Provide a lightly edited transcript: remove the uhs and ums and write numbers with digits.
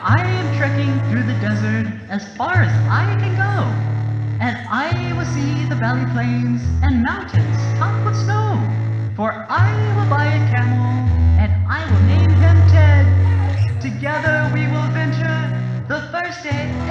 I am trekking through the desert as far as I can go, and I will see the valley plains and mountains topped with snow. For I will buy a camel, and I will name him Ted. Together we will venture the first day